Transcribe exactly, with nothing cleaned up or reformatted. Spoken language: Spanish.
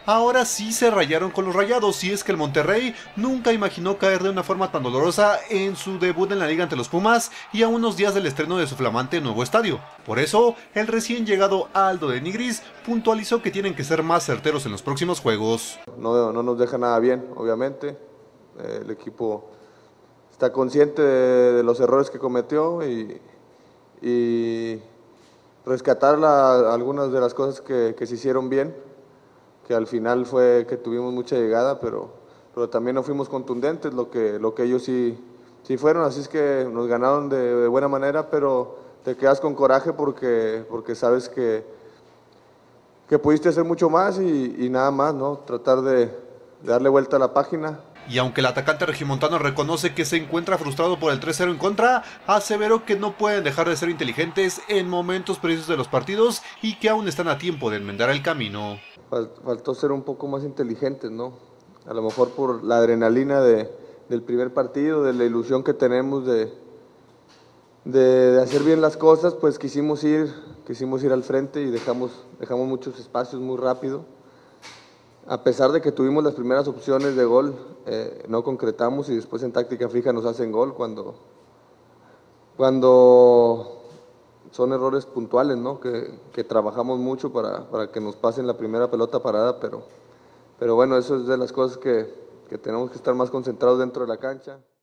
ahora sí se rayaron con los Rayados, y es que el Monterrey nunca imaginó caer de una forma tan dolorosa en su debut en la liga ante los Pumas y a unos días del estreno de su flamante nuevo estadio. Por eso, el recién llegado Aldo de Nigris puntualizó que tienen que ser más certeros en los próximos juegos. No, no nos deja nada bien, obviamente. Eh, el equipo está consciente de, de los errores que cometió y, y rescatar la, algunas de las cosas que, que se hicieron bien, que al final fue que tuvimos mucha llegada, pero, pero también no fuimos contundentes, lo que, lo que ellos sí, sí fueron, así es que nos ganaron de, de buena manera, pero te quedas con coraje porque, porque sabes que, que pudiste hacer mucho más y, y nada más, ¿no? Tratar de, de darle vuelta a la página. Y aunque el atacante regimontano reconoce que se encuentra frustrado por el tres cero en contra, aseveró que no pueden dejar de ser inteligentes en momentos precisos de los partidos y que aún están a tiempo de enmendar el camino. Faltó ser un poco más inteligentes, ¿no? A lo mejor por la adrenalina de, del primer partido, de la ilusión que tenemos de, de, de hacer bien las cosas, pues quisimos ir, quisimos ir al frente y dejamos, dejamos muchos espacios muy rápido. A pesar de que tuvimos las primeras opciones de gol, eh, no concretamos y después en táctica fija nos hacen gol cuando, cuando son errores puntuales, ¿no? Que, que trabajamos mucho para, para que nos pasen la primera pelota parada, pero, pero bueno, eso es de las cosas que, que tenemos que estar más concentrados dentro de la cancha.